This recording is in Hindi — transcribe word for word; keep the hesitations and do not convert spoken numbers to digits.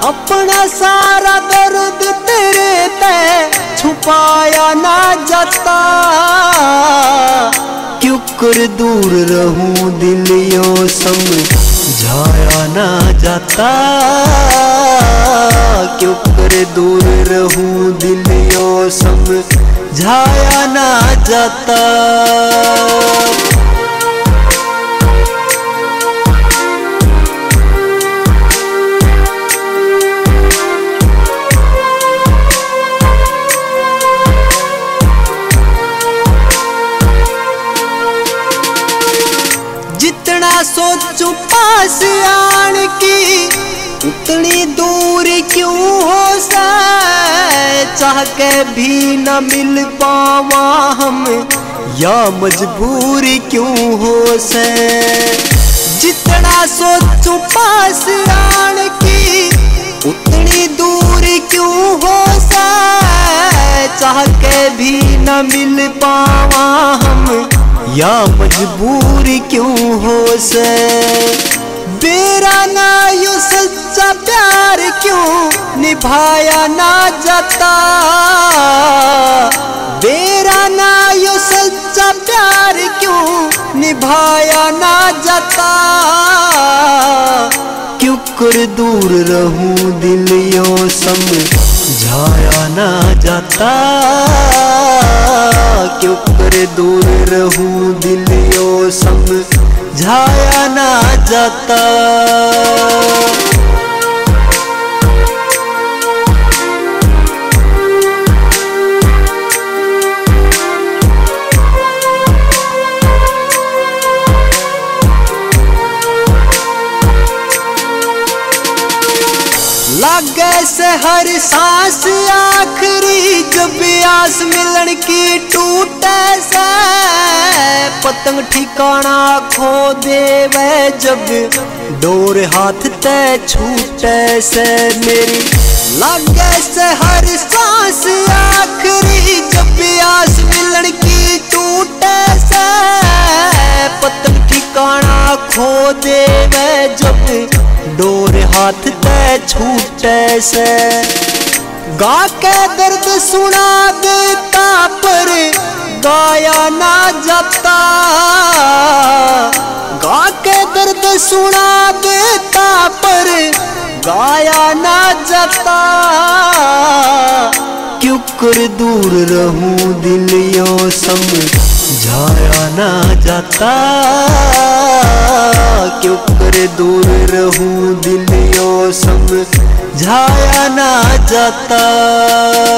अपना सारा दर्द तेरे ते छुपाया ना जाता, क्यों कर दूर रहूं दिल यो समझाया ना जाता, क्यों कर दूर रहूं दिल यो समझाया ना जाता। जितना सोचूं पास आन की उतनी दूर क्यों हो सा, चाह के भी न मिल पावा हम या मजबूर क्यों हो से। जितना सोचूं पास आन की उतनी दूर क्यों हो सा, चाह के भी न मिल पावा हम या मजबूर क्यों हो से। बेरा ना यू सच्चा प्यार क्यों निभाया ना जाता, बेरा ना यू सच्चा प्यार क्यों निभाया ना जाता, क्यों कर दूर रहूं दिल यो समझाया ना जाता, क्यों कर दूर रहूं दिल यो समझाया ना जाता। लागे से हर सांस आखिरी जब आस मिलन की टूटे से, पतंग ठिकाना खो देवे जब डोर हाथ ते छूटे से मेरी। लागे से हर सांस आखिरी जब आस मिलन की टूटे से, पतंग ठिकाना खो देवे जब डोर हाथ ते छूटे से। गा के दर्द सुना देता पर गाया ना जाता, गा के दर्द सुना देता पर गाया ना जाता, क्यों कर दूर रहूं दिल यो समझाया ना जाता, क्यों कर दूर रहूं दिल यो समझाया ना जाता।